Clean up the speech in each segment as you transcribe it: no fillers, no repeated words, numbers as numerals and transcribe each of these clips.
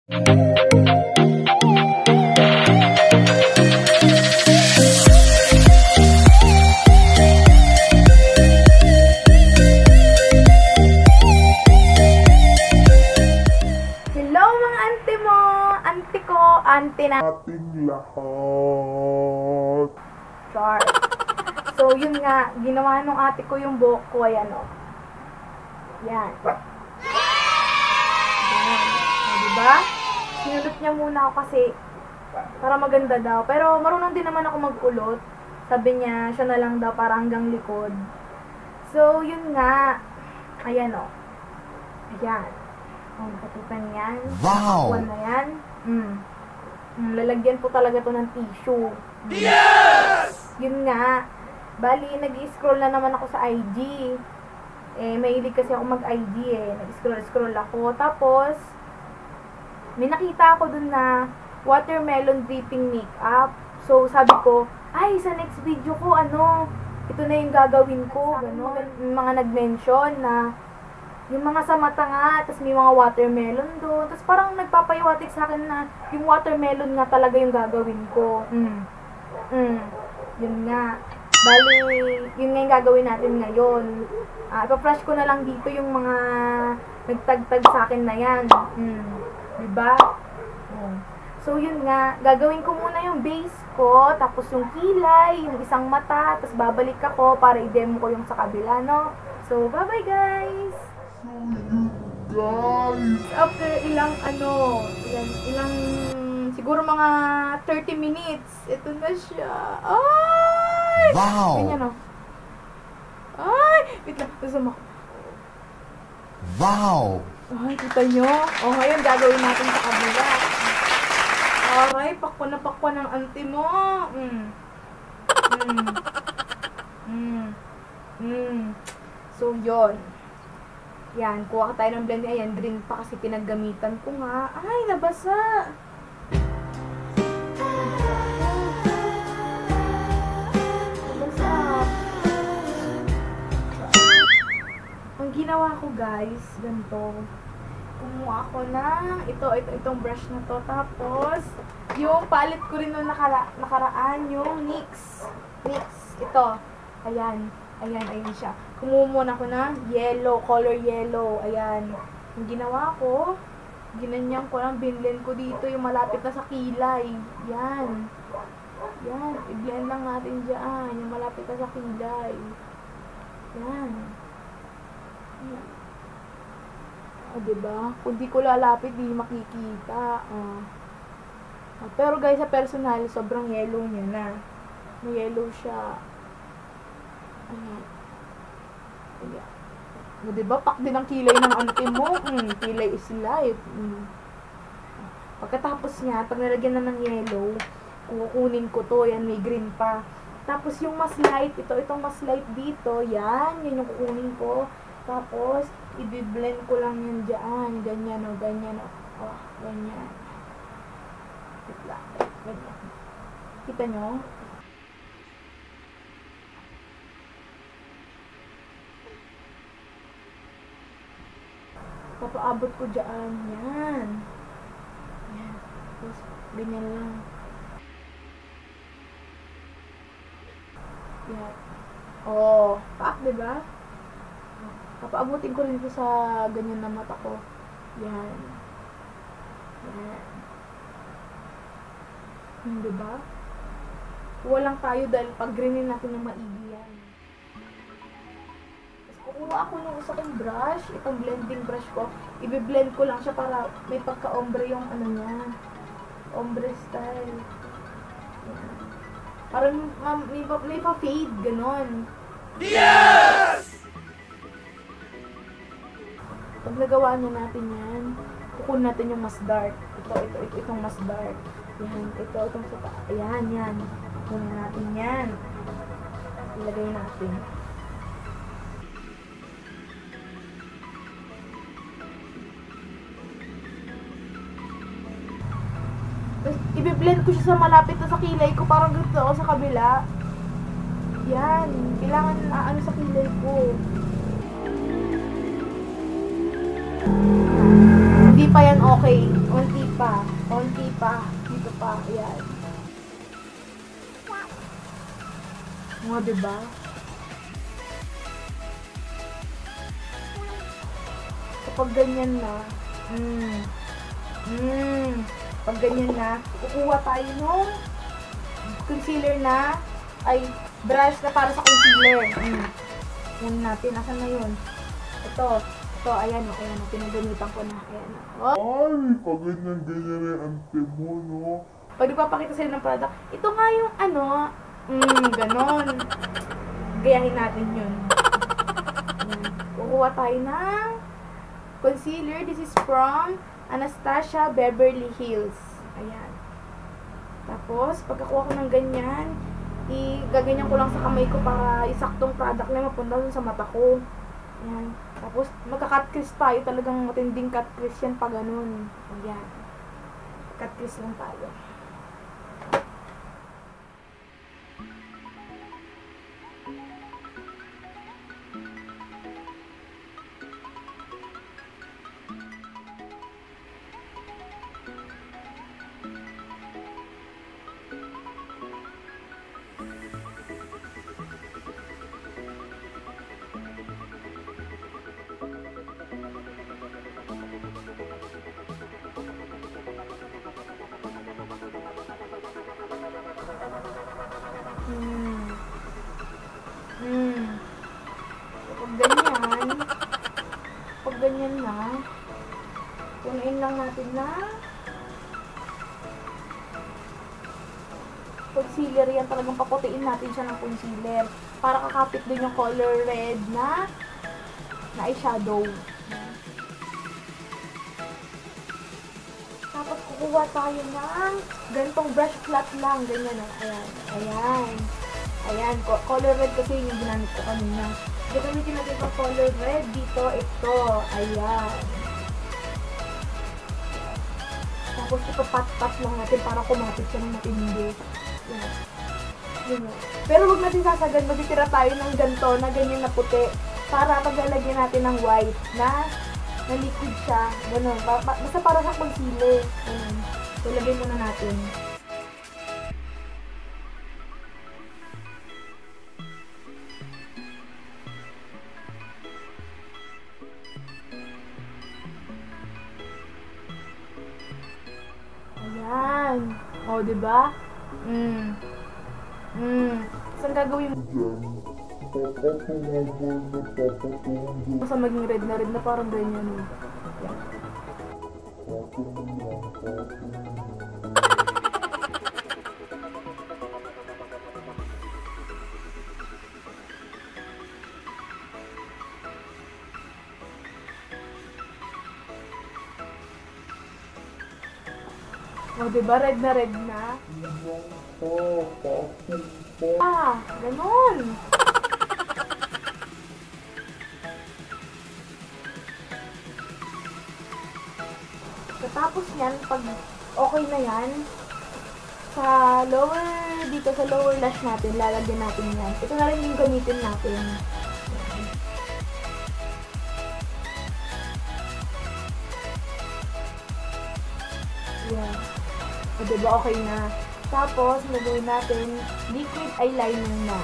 Ante na ating lahat. Char. So, yun nga, ginawa nung ate ko yung buhok ko, ayan o. Yan. Yan. O, diba? Sinulot niya muna ako kasi para maganda daw. Pero marunong din naman ako mag-ulot. Sabi niya, siya na lang daw para hanggang likod. So, yun nga. Ayan o. Ayan. O, nakatutan yan. Wow! Kuwan na yan. Lalagyan po talaga to ng tissue. Yes! Yun nga. Bali, nag-scroll na naman ako sa IG. Mahilig kasi ako mag-IG Nag-scroll ako. Tapos, may nakita ako dun na watermelon dripping makeup. So, sabi ko, ay, sa next video ko, ito na yung gagawin ko. Gano'n. May mga nag-mention na yung mga sa mata nga, tapos may mga watermelon doon. Tapos parang nagpapahiwatig sa akin na yung watermelon nga talaga yung gagawin ko. Yun nga. Bali, yun nga yung gagawin natin ngayon. Ipa-flash ko na lang dito yung mga nagtagtag sa akin na yan. Diba? So, yun nga. Gagawin ko muna yung base ko, tapos yung kilay, yung isang mata, tapos babalik ako para i-demo ko yung sa kabila, no? So, bye-bye, guys! After ilang siguro mga 30 minutes, ito na siya. Ay! Wow! Ganyan o. Ay! Wait lang, nasama ko. Wow! Ay, kita nyo? O, ngayon gagawin natin sa kabila. Aray, pakwa na pakwa ng auntie mo. So, yun. Yan, kuha ka tayo ng blend. Ayan, green pa kasi pinaggamitan ko nga. Ay, nabasa! Nabasa. Ang ginawa ko, guys, ganito. Kumuha ako ng itong brush na to. Tapos, yung palette ko rin nung nakaraan, yung NYX. Ito. Ayan. Ayan siya. Kumuha muna ako ng yellow, color yellow. Ayan. Yung ginawa ko, ginanyan ko lang, binblend ko dito yung malapit na sa kilay. Yan. Yan. I-blend lang natin dyan. Yung malapit na sa kilay. Yan. Diba? Kung di ko lalapit, di makikita. Pero guys, sa personal, sobrang yellow niya na. May yellow siya. Ayan. Diba? Pak din ang kilay ng auntie mo. Kilay is life. Pagkatapos nga, pag nalagyan na ng yellow, kukunin ko to. Yan, may green pa. Tapos yung mas light, itong mas light dito, yan yung kukunin ko. Tapos, i-blend ko lang yan dyan. Ganyan o, ganyan o. Ganyan. Ganyan. Kita nyo? Papaabot ko dyan. Yan. Yan. Tapos, ganyan lang. Yan. Pak, diba? Papaabutin ko rin ito sa ganyan na mata ko. Yan. Yan. Diba? Kuha lang tayo dahil pag-greenin natin ng maigi yan. Kuha ako ng isa kong brush, itong blending brush ko. I-blend ko lang siya para may pagka-ombre yung niya. Ombre style. Yan. Para may pa-fade, ganon. Yes! Pag nagawa na natin yan, kukunin natin yung mas dark. Itong mas dark. Yan, itong sa yan. Kunin natin yan. Ilagay natin. I-blend ko siya sa malapit na sa kilay ko, parang ganito ako sa kabila. Yan, kailangan na sa kilay ko. Hindi pa yan okay. Unti pa. Mga diba? Kapag ganyan na, pag ganyan na, kukuha tayo nung concealer na, ay, brush na para sa concealer. Yan natin, asan na yun? Ito, ayan o, pinagamitan ko na, ayan o. Ay, pag ganyan-ganyan yung ante mo, no? Pag nagpapakita sila ng product, ito nga yung ano, ganon. Gayahin natin yun. Ayan. Kukuha tayo ng concealer. This is from Anastasia Beverly Hills. Ayan. Tapos, pagkakuha ko ng ganyan, gaganyan ko lang sa kamay ko para isaktong product na mapunta dun sa mata ko. Ayan. Tapos, magka-cut crease tayo. Talagang matinding cut crease yan pag ganun. Ayan. Cut crease lang tayo. Pag ganyan na, punuin lang natin na concealer yan. Talagang paputiin natin siya ng concealer para kakapit din yung color red na eyeshadow. Tapos kukuha tayo ng ganitong brush flat lang, ganyan o. Ayan, color red kasi yung ginamit ko kanina. Gagamitin natin ang color red dito, ito. Ayan. Tapos ipapat-pat lang natin para kumapit siya ng matindi. Ayan. Yun. Pero huwag natin sasagad, magtitira tayo ng ganito na ganyan na puti. Para paglalagyan natin ng white na liquid siya. Ganun. Basta para sa concealer. Ganun. So, lagyan muna natin. Ayan. O, diba? Saan gagawin mo? Basta maging red na parang ganyan. Ayan. O, diba? Red na. Ganon. Tapos yan, pag okay na yan, dito sa lower lash natin, lalagyan natin yan. Ito na rin yung gamitin natin. Yan. O, diba okay na? Tapos, nagawin natin liquid eyeliner na.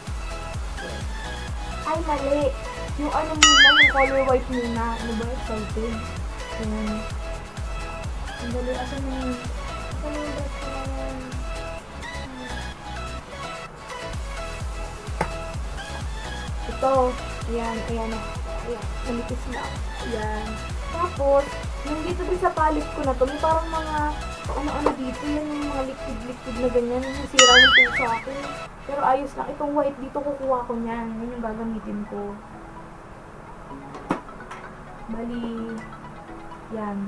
Ay, mali. Yung ano muna, yung color white muna. Ano ba? Excited. Yan. Ang dali. Asan yung brush ko na yan? Ito. Ayan. Manipis na. Ayan. Tapos, yung dito din sa palette ko na to, may parang mga ano dito, yan yung mga liquid na ganyan. Yung sira ng po sa akin. Pero ayos lang. Itong white dito, kukuha ko niyan. Yan yung gagamitin ko. Bali, yan.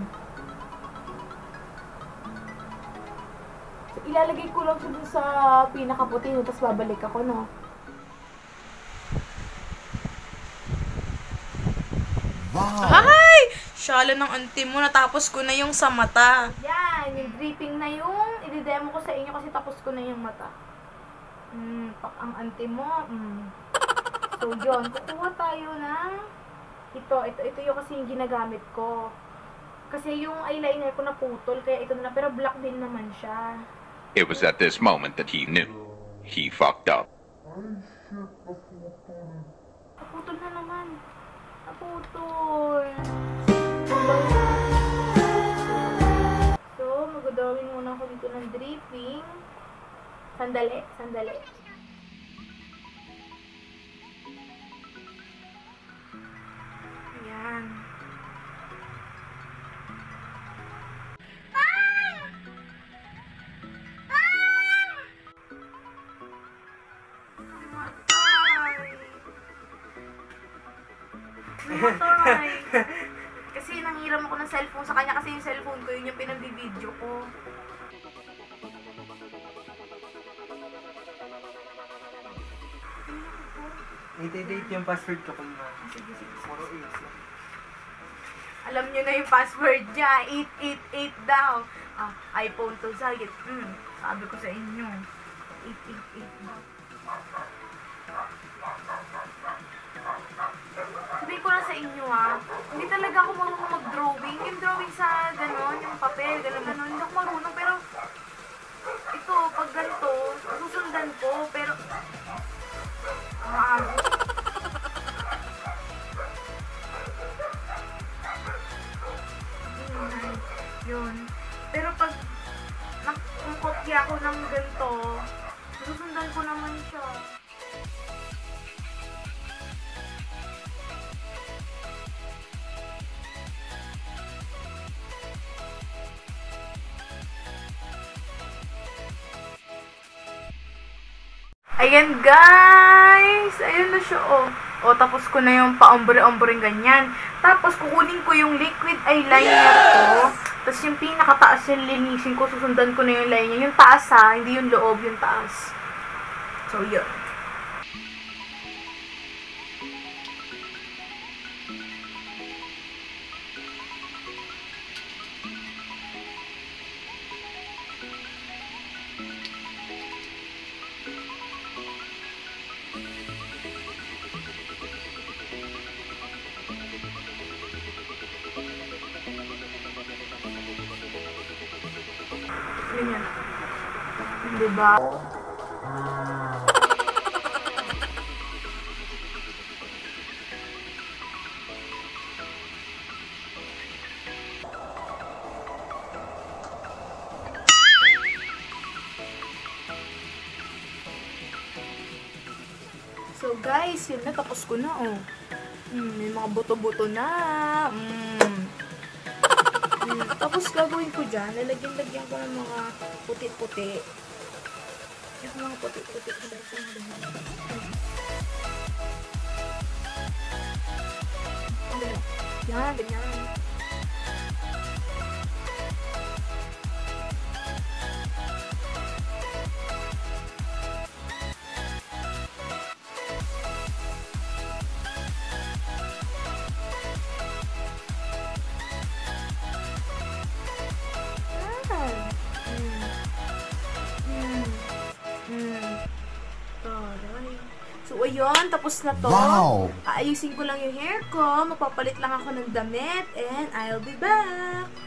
So, ilalagay ko lang siya dun sa pinakaputi, tapos babalik ako, no? Wow! Ay! Shala ng auntie mo, natapos ko na yung sa mata. Yan, yung dripping na yung i-demo ko sa inyo kasi tapos ko na yung mata. Ang auntie mo. So, yun. Kukuha tayo ng ito yung kasi yung ginagamit ko. Kasi yung eyeliner ko naputol, kaya ito na lang. Pero black din naman siya. It was at this moment that he knew. He fucked up. Ay, shit, naputol. Naputol na naman. Naputol. So, magdodrawing muna ako dito ng dripping. Sandali, sandali. Ayan. Namatay. Kasi nanghiram ako ng cellphone sa kanya kasi yung cellphone ko, yun yung pinag-video ko. Date yung password ko kung Sige, sige, sige. puro 8 lang. Alam nyo na yung password niya. 888 daw. Ah, iPhone to Zayit. Sabi ko sa inyo. 888 daw. Sabihin ko na sa inyo hindi talaga ako marunong mag-drawing. Yung drawing sa gano'n, yung papel, gano'n. Hindi ako marunong, pero ito, pag ganito, susundan ko, pero yun. Pero pag nakukopya ako ng ganito, susundan ko naman siya. Ayan guys! Ayun na siya O, tapos ko na yung pa-ombre-ombreng ganyan. Tapos kukunin ko yung liquid eyeliner ko. Tapos yung pinakataas yung linisin ko. Susundan ko na yung line niya. Yung taas hindi yung loob, yung taas. So, yun. Ganyan. Diba? So guys, yun na, tapos ko na may mga buto-buto na. Tapos gagawin ko dyan, lalagyan ko ng mga puti-puti. Yung mga puti-puti. Yan, ganyan. So, ayun, tapos na to. Wow! Aayusin ko lang yung hair ko, mapapalit lang ako ng damit, and I'll be back!